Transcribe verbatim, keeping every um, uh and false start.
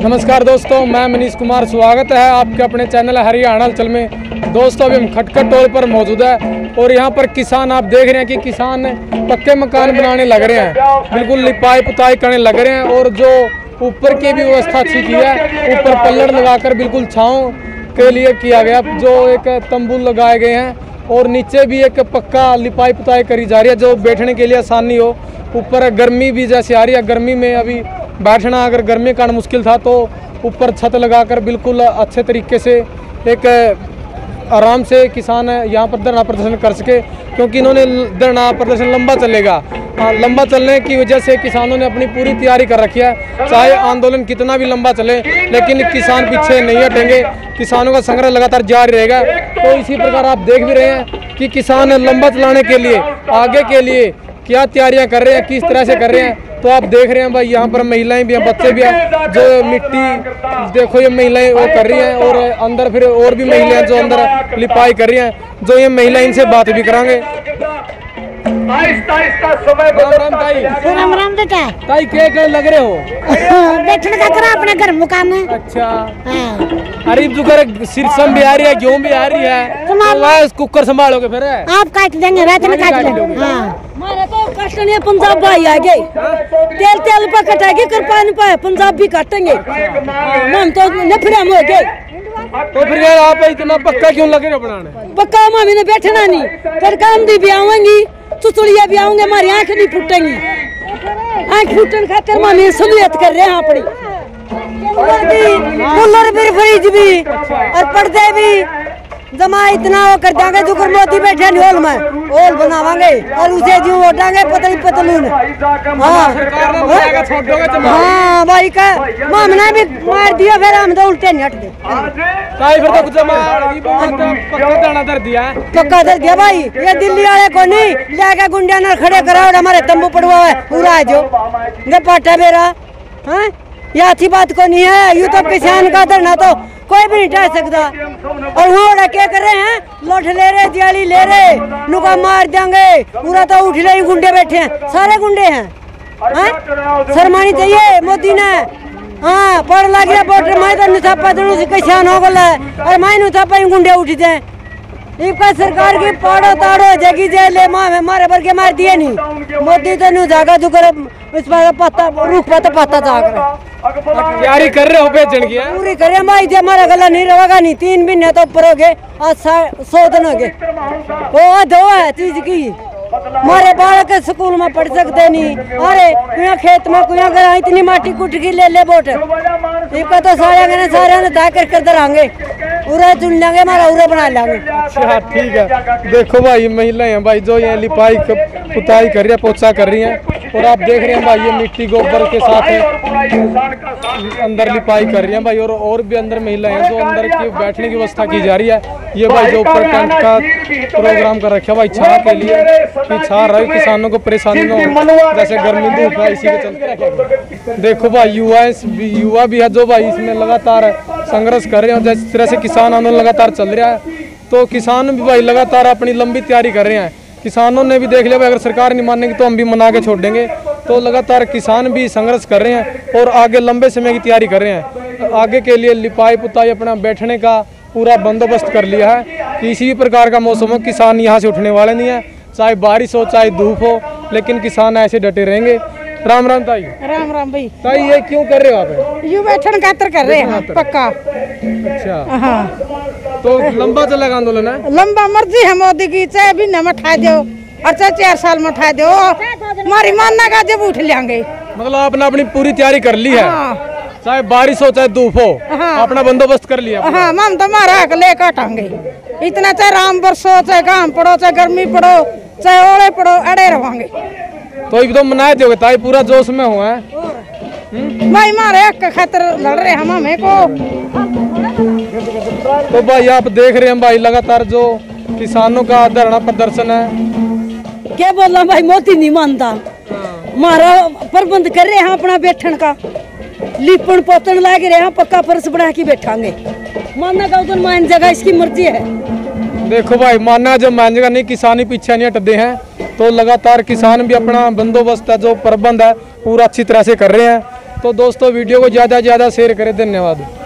नमस्कार दोस्तों, मैं मनीष कुमार। स्वागत है आपके अपने चैनल हरियाणा हलचल में। दोस्तों अभी हम खटखट टोल पर मौजूद है और यहाँ पर किसान आप देख रहे हैं कि किसान पक्के मकान बनाने लग रहे हैं, बिल्कुल लिपाई पुताई करने लग रहे हैं। और जो ऊपर की भी व्यवस्था अच्छी की है, ऊपर पल्लर लगाकर बिल्कुल छाँव के लिए किया गया, जो एक तंबू लगाए गए हैं और नीचे भी एक पक्का लिपाई पुताई करी जा रही है जो बैठने के लिए आसानी हो। ऊपर गर्मी भी जैसे आ रही है, गर्मी में अभी बैठना अगर गर्मी का मुश्किल था तो ऊपर छत लगाकर बिल्कुल अच्छे तरीके से एक आराम से किसान यहाँ पर धरना प्रदर्शन कर सके, क्योंकि इन्होंने धरना प्रदर्शन लंबा चलेगा। हाँ, लंबा चलने की वजह से किसानों ने अपनी पूरी तैयारी कर रखी है। चाहे आंदोलन कितना भी लंबा चले लेकिन किसान पीछे नहीं हटेंगे, किसानों का संग्राम लगातार जारी रहेगा। तो इसी प्रकार आप देख भी रहे हैं कि किसान लंबा चलाने के लिए आगे के लिए क्या तैयारियां कर रहे हैं, किस तरह से कर रहे हैं। तो आप देख रहे हैं भाई यहाँ पर महिलाएं भी हैं, बच्चे भी हैं, जो मिट्टी देखो ये महिलाएं वो कर रही हैं और अंदर फिर और भी महिलाएं जो अंदर लिपाई कर रही हैं। जो ये महिलाएं इनसे बात भी करांगे। राम राम ताई। राम राम बेटा। ताई क्या क्या लग रहे हो? बैठने का करा अपने घर मुकाम में। अच्छा अरे जुकर सिरसम भी आ रही है, गेहूं भी आ रही है, तो कुकर संभालोगे फिर? आप काट देंगे, रात में काट देंगे। हाँ मारे तो कष्ट नहीं, पंजाब भाई आ गए, तेल तेल पर कटाएगी, कृपान पाए पंजाब भी काटेंगे। हम तो नफरम हो गए। तो फिर यार आप इतना पक्का क्यों लगे हो बनाने? पक्का मामी ने बैठना नहीं, फिर कांदी भी आवेंगी, चुचड़िया भी आऊंगे, हमारी आंख नहीं फूटेंगी। आंख फूटने खातिर मामी सहूलियत कर रहे हैं अपनी। कूलर भी, फ्रिज भी और पर्दे भी जमा इतना वो कर देंगे जो मोदी बैठे होल में होल बनावांगे और उसे जो ओटांगे पतली पतलून। हाँ हाँ भाई का मामना भी मार दिया, फिर हम तो उल्टे नहीं हटते। फिर तो कुछ पक्का दाना दर दिया है, पक्का दर दिया भाई। ये दिल्ली वाले को नहीं लेके गुंडिया न खड़े करा, हमारे तंबू पड़वा है पूरा जो पाटा मेरा। हाँ ये अच्छी बात को नहीं है, यूँ तो किसान का धरना तो कोई भी नहीं टाल सकता। और वो क्या कर रहे हैं, लोट ले रहे, दियाली ले रहे, नुका मार देंगे पूरा, तो उठ रहे गुंडे बैठे हैं, सारे गुंडे हैं। हाँ शर्मानी चाहिए मोदी ने। हाँ पढ़ लग गया बोट मैं तो निथापा दूँ किसान हो गला और मैं निथापा गुंडे उठ जाए। इनका सरकार की पाड़ो ताड़ो जगी जेले माँ में मारे भर के मार दिए नहीं। मोदी तो नहीं जागा जो कर इस बार पत्ता रुख पत्ता पत्ता जाकर तैयारी कर रहे हो बेचने की? पूरी करे भाई, जब हमारा गला नहीं रहेगा नहीं, तीन महीने तो ऊपर हो गए, आज सौ दिन हो गए। वो दो है चीज की, हमारे बालक स्कूल में पढ़ सकते नहीं। अरे कुया खेत में कुया करा इतनी माटी कुट की ले ले बोट इनका तो सारे सारे दा कर कर दरांगे, उरा चुन लेंगे, हमारा उरा बना लेंगे। अच्छा ठीक है। देखो भाई महिलाएं हैं भाई जो ये लिपाई पुताई कर रही है, पोछा कर रही हैं। और आप देख रहे हैं भाई ये मिट्टी गोबर के साथ अंदर लिपाई कर रही हैं भाई। और और भी अंदर महिलाएं हैं जो अंदर की बैठने की व्यवस्था की जा रही है। ये भाई जो ऊपर टेंट का प्रोग्राम कर रखा है भाई छा के लिए, कि छा रहे किसानों को परेशानी न हो, जैसे गर्मी धूप है इसी के चलते। देखो भाई युवा युवा भी है जो भाई इसमें लगातार संघर्ष कर रहे हैं। जिस तरह से किसान आंदोलन लगातार चल रहा है तो किसान भी भाई लगातार अपनी लंबी तैयारी कर रहे हैं। किसानों ने भी देख लिया भाई अगर सरकार नहीं मानेगी तो हम भी मना के छोड़ देंगे। तो लगातार किसान भी संघर्ष कर रहे हैं और आगे लंबे समय की तैयारी कर रहे हैं। आगे के लिए लिपाई पुताई अपना बैठने का पूरा बंदोबस्त कर लिया है। किसी भी प्रकार का मौसम हो किसान यहाँ से उठने वाले नहीं है, चाहे बारिश हो चाहे धूप हो, लेकिन किसान ऐसे डटे रहेंगे। राम राम ताई। राम राम भाई। ताई ये क्यों कर रहे हो आप? यू बैठन खातर कर रहे हैं पक्का। अच्छा हाँ तो लंबा चलेगा आंदोलन है? लंबा मर्जी है मोदी की, चाहे भी न मठा दो और चाहे चार साल में उठा दो, हमारी मानना का जब उठ लेंगे। मतलब आपने अपनी पूरी तैयारी कर ली है? हाँ। चाहे बारिश हो चाहे धूप हो। हाँ। अपना बंदोबस्त कर लिया? हाँ हम तो मारा ले काटेंगे इतना, चाहे राम बरसो चाहे काम पड़ो चाहे गर्मी पड़ो चाहे ओले पड़ो, अड़े रहेंगे। तो ये तो मनाए दोगे ताई, पूरा जोश में हुआ है भाई, मारे हक खातिर लड़ रहे हम हमें को। तो भाई आप देख रहे हैं भाई लगातार जो किसानों का धरना प्रदर्शन है। क्या बोला भाई, मोदी नहीं मानता, मारा प्रबंध कर रहे हैं अपना बैठन का, लिपन पोतन लाग रहे हैं, पक्का फर्श बना के बैठांगे। मानना का उधर मान जगह इसकी मर्जी है। देखो भाई मानना जब मान जगह नहीं, किसान ही पीछे नहीं हटते हैं। तो लगातार किसान भी अपना बंदोबस्त है जो प्रबंध है पूरा अच्छी तरह से कर रहे हैं। तो दोस्तों वीडियो को ज़्यादा से ज़्यादा शेयर करें। धन्यवाद।